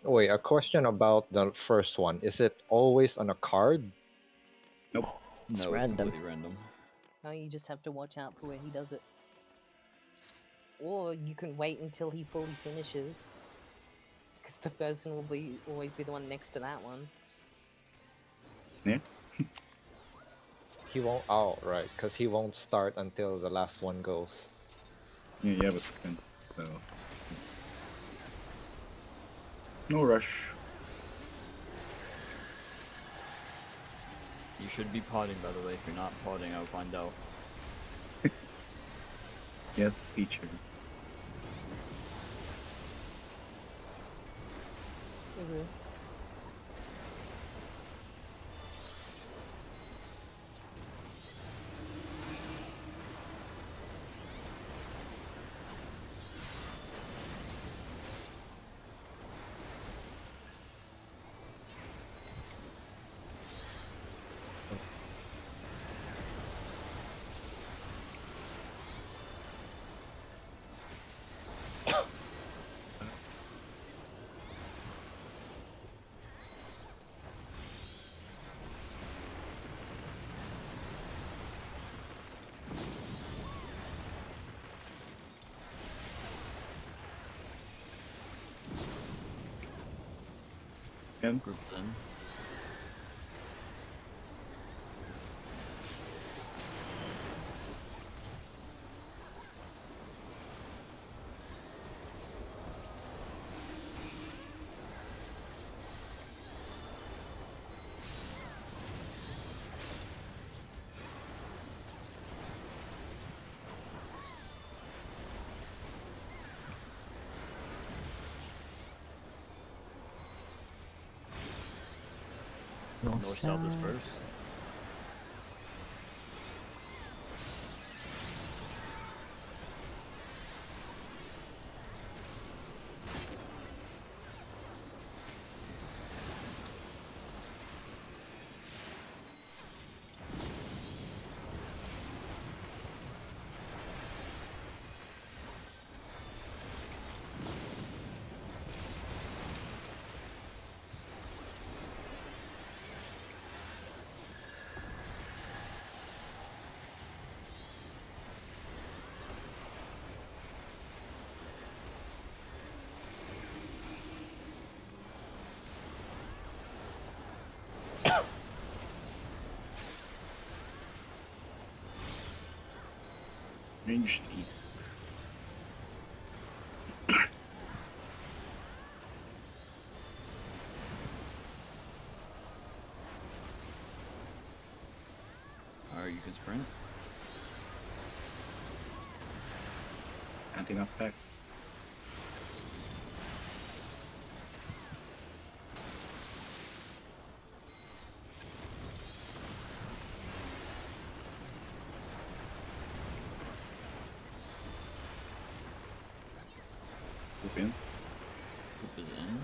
Wait, a question about the first one. Is it always on a card? Nope. It's No, it's random. completely random. Now you just have to watch out for where he does it. Or you can wait until he fully finishes. Because the person will be always be the one next to that one. Yeah. He won't. Oh, right, because he won't start until the last one goes. Yeah, you have a second, so it's no rush. You should be potting, by the way. If you're not potting, I'll find out. Yes, teacher. And Groups in. North south is first. ranged east. Alright, you can sprint. Anti-knockback. Loop in. Group is in.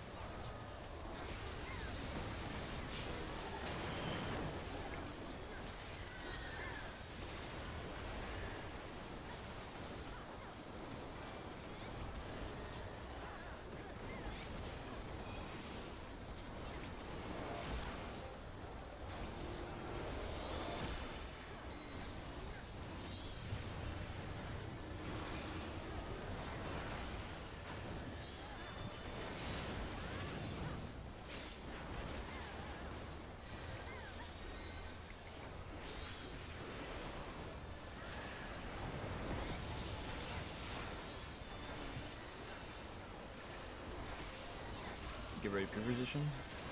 Get ready, pre-position.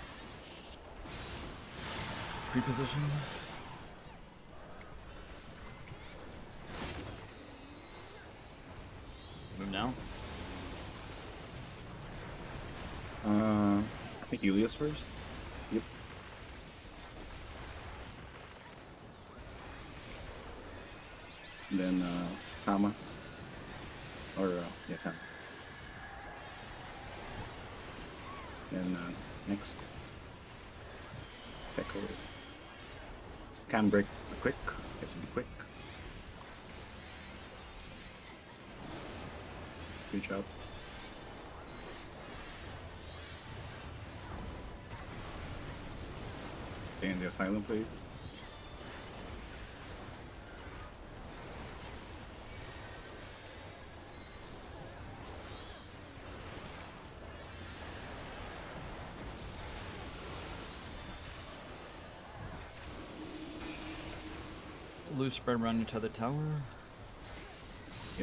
Pre-position. Move now. I think Julius first. Yep. Then Kama. Or yeah, Kama. And next, Echo. Can break quick. Have to be quick. Good job. Stay in the asylum, please. Loose spread around each other tower. Yep.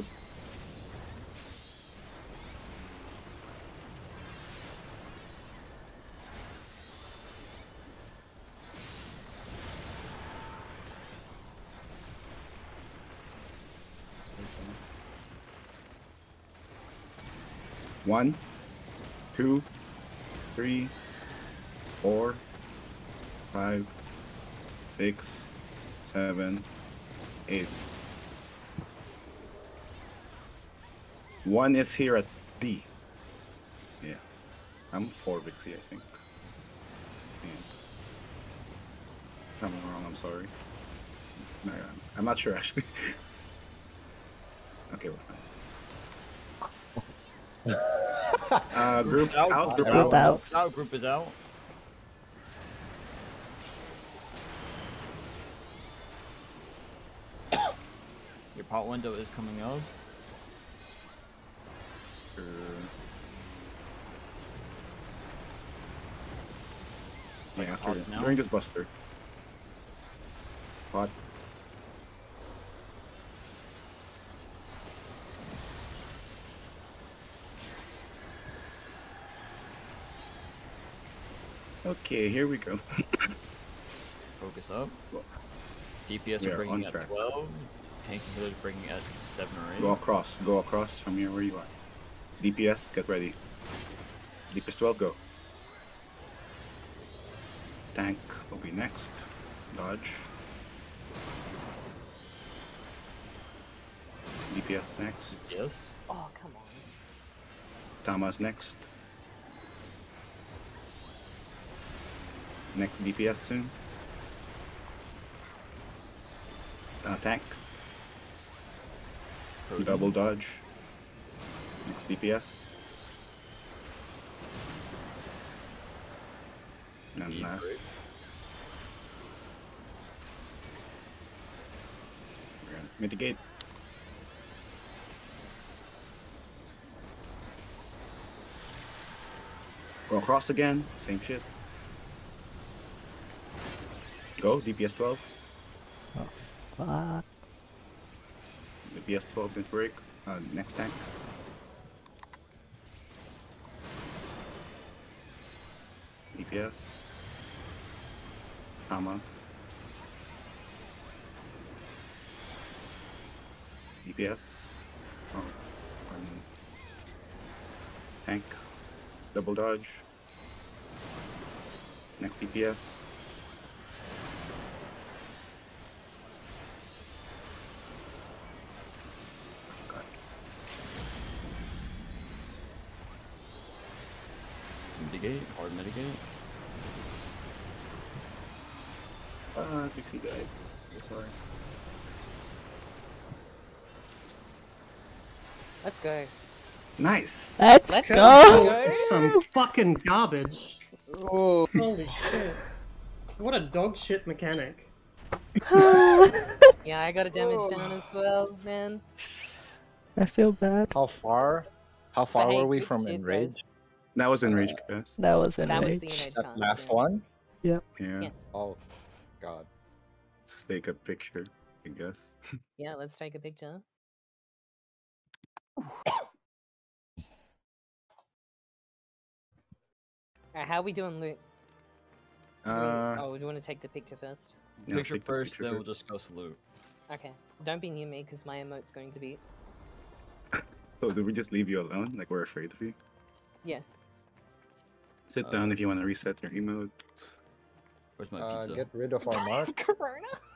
One, 2, 3, 4, 5, 6, 7, 8. One is here at D. Yeah. I'm 4 Vixie, I think. Yeah. I'm wrong, I'm sorry. No, I'm not sure actually. Okay, we're fine. Group out, group Group out. out. Group is out. Your pot window is coming up. Yeah, Like after pot now? during this buster. Pot. Okay, here we go. Focus up. Well, DPS we are are bringing on at track. 12. Tanks and healers bringing at 7 or 8. Go across from here where you are. DPS, get ready. DPS 12, go. Tank will be next. Dodge. DPS next. Yes. Oh, come on. Tama's next. Next DPS soon. Tank. Double dodge. Next DPS. And Deep last. break. We're gonna mitigate. Go across again. Same shit. Go, DPS 12. Fuck. DPS 12 didn't break. Next tank. DPS. Tama. DPS. Oh, tank. Double dodge. Next DPS. God. Mitigate. Hard mitigate. Pixie died. Sorry. Let's go. Nice! Let's Let's go. go. Some fucking garbage. Oh, Holy shit. What a dog shit mechanic. Yeah, I got a damage down as well, man. I feel bad. how far? How But far hey, were we good from shit, Enrage? guys. That was Enrage Cast. That was That was the enraged. Enrage That cast, last yeah. one? Yeah. Yes. Oh, God. Let's take a picture, I guess. Yeah, let's take a picture. Alright, how are we doing loot? Do we- Uh, oh, do you want to take the picture first? yeah, let's Picture take the first, picture then we'll first. discuss loot. Okay. Don't be near me because my emote's going to be. So do we just leave you alone? Like we're afraid of you? Yeah. Sit down if you want to reset your emote. Where's my pizza? Get rid of our mark. Corona?